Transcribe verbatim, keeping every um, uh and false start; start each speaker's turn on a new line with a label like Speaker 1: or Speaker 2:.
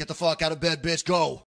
Speaker 1: Get the fuck out of bed, bitch. Go.